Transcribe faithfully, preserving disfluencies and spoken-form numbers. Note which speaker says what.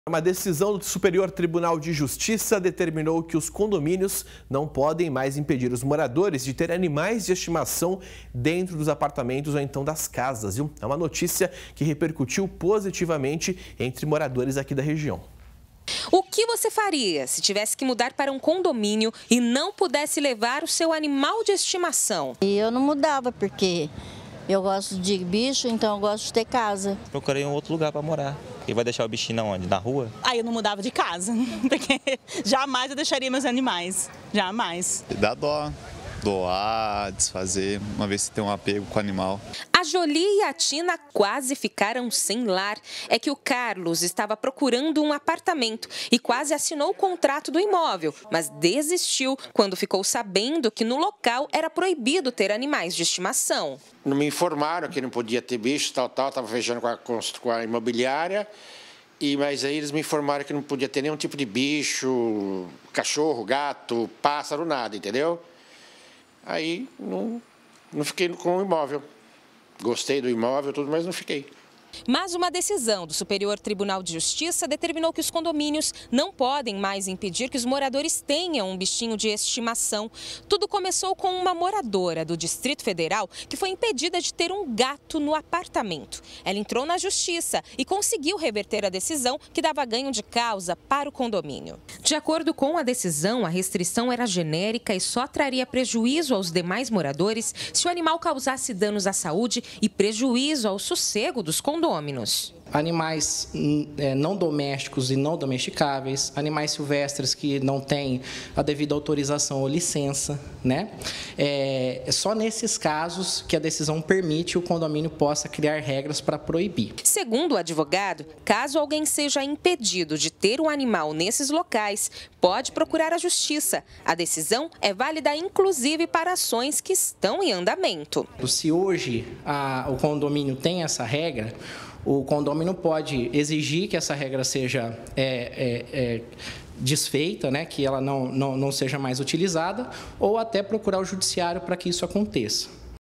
Speaker 1: Uma decisão do Superior Tribunal de Justiça determinou que os condomínios não podem mais impedir os moradores de ter animais de estimação dentro dos apartamentos ou então das casas, viu? É uma notícia que repercutiu positivamente entre moradores aqui da região.
Speaker 2: O que você faria se tivesse que mudar para um condomínio e não pudesse levar o seu animal de estimação?
Speaker 3: Eu não mudava porque eu gosto de bicho, então eu gosto de ter casa.
Speaker 4: Procurei um outro lugar para morar. E vai deixar o bichinho onde? Na rua?
Speaker 5: Aí eu não mudava de casa, porque jamais eu deixaria meus animais, jamais.
Speaker 6: Dá dó, doar, desfazer, uma vez que tem um apego com o animal.
Speaker 2: A Jolie e a Tina quase ficaram sem lar. É que o Carlos estava procurando um apartamento e quase assinou o contrato do imóvel, mas desistiu quando ficou sabendo que no local era proibido ter animais de estimação.
Speaker 7: Não me informaram que não podia ter bicho, tal, tal, estava fechando com a, com a imobiliária, e, mas aí eles me informaram que não podia ter nenhum tipo de bicho, cachorro, gato, pássaro, nada, entendeu? Aí não, não fiquei com o imóvel. Gostei do imóvel, tudo, mas não fiquei.
Speaker 2: Mas uma decisão do Superior Tribunal de Justiça determinou que os condomínios não podem mais impedir que os moradores tenham um bichinho de estimação. Tudo começou com uma moradora do Distrito Federal que foi impedida de ter um gato no apartamento. Ela entrou na Justiça e conseguiu reverter a decisão que dava ganho de causa para o condomínio. De acordo com a decisão, a restrição era genérica e só traria prejuízo aos demais moradores se o animal causasse danos à saúde e prejuízo ao sossego dos condôminos.
Speaker 8: Animais é, não domésticos e não domesticáveis, animais silvestres que não têm a devida autorização ou licença, né? É, é só nesses casos que a decisão permite o condomínio possa criar regras para proibir.
Speaker 2: Segundo o advogado, caso alguém seja impedido de ter um animal nesses locais, pode procurar a justiça. A decisão é válida inclusive para ações que estão em andamento.
Speaker 8: Se hoje a, o condomínio tem essa regra, o condomínio pode exigir que essa regra seja é, é, é, desfeita, né, que ela não, não, não seja mais utilizada, ou até procurar o judiciário para que isso aconteça.